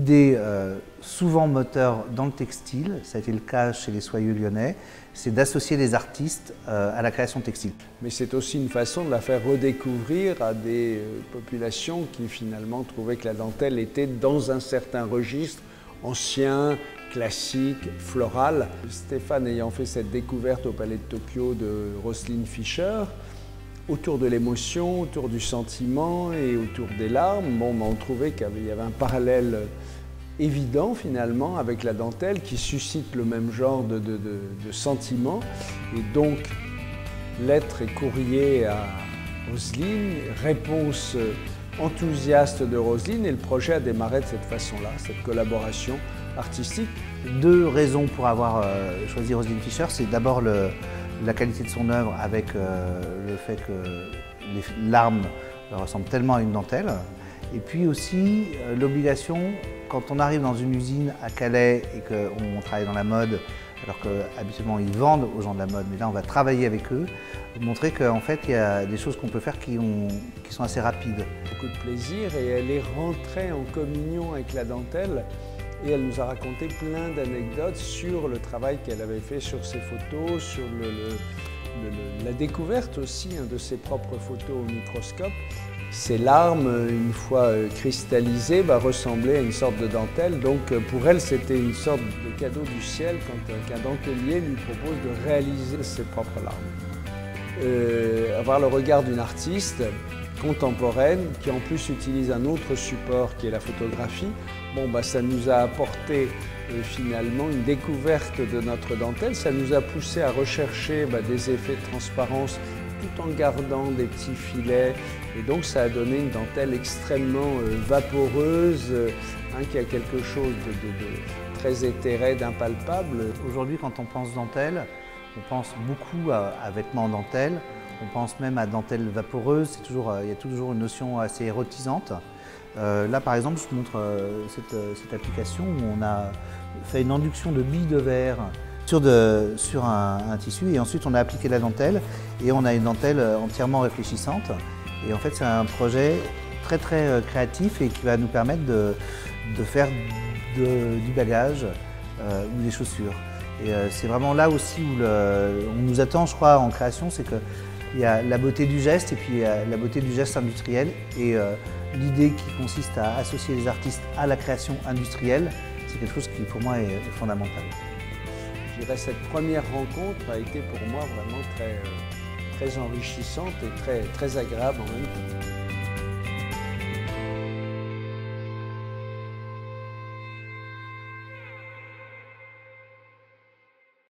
l'idée souvent moteur dans le textile, ça a été le cas chez les soyeux lyonnais, c'est d'associer les artistes à la création textile. Mais c'est aussi une façon de la faire redécouvrir à des populations qui finalement trouvaient que la dentelle était dans un certain registre ancien, classique, floral. Stéphane ayant fait cette découverte au Palais de Tokyo de Roselyne Fischer, autour de l'émotion, autour du sentiment et autour des larmes, on trouvait qu'il y avait un parallèle évident finalement avec la dentelle qui suscite le même genre de sentiments. Et donc, lettre et courrier à Roselyne, réponse enthousiaste de Roselyne, et le projet a démarré de cette façon-là, cette collaboration artistique. 2 raisons pour avoir choisi Roselyne Fischer, c'est d'abord la qualité de son œuvre avec le fait que les larmes ressemblent tellement à une dentelle. Et puis aussi l'obligation, quand on arrive dans une usine à Calais et qu'on travaille dans la mode, alors qu'habituellement ils vendent aux gens de la mode, mais là on va travailler avec eux, montrer qu'en fait il y a des choses qu'on peut faire qui sont assez rapides. Beaucoup de plaisir, et elle est rentrée en communion avec la dentelle. Et elle nous a raconté plein d'anecdotes sur le travail qu'elle avait fait sur ses photos, sur la découverte aussi de ses propres photos au microscope. Ces larmes, une fois cristallisées, ressemblaient à une sorte de dentelle. Donc pour elle, c'était une sorte de cadeau du ciel quand un dentelier lui propose de réaliser ses propres larmes. Avoir le regard d'une artiste contemporaine qui en plus utilise un autre support qui est la photographie, ça nous a apporté finalement une découverte de notre dentelle. Ça nous a poussé à rechercher des effets de transparence tout en gardant des petits filets, et donc ça a donné une dentelle extrêmement vaporeuse, qui a quelque chose de très éthéré, d'impalpable. Aujourd'hui, quand on pense dentelle, on pense beaucoup à vêtements en dentelle, on pense même à dentelle vaporeuse, il y a toujours une notion assez érotisante. Là par exemple, je vous montre cette application où on a fait une induction de billes de verre sur un tissu, et ensuite on a appliqué la dentelle et on a une dentelle entièrement réfléchissante. Et en fait c'est un projet très créatif et qui va nous permettre de faire du bagage ou des chaussures. Et c'est vraiment là aussi où on nous attend, je crois, en création, c'est qu'il y a la beauté du geste et puis il y a la beauté du geste industriel. Et l'idée qui consiste à associer les artistes à la création industrielle, c'est quelque chose qui pour moi est fondamental. Je dirais cette première rencontre a été pour moi vraiment très enrichissante et très agréable en même temps.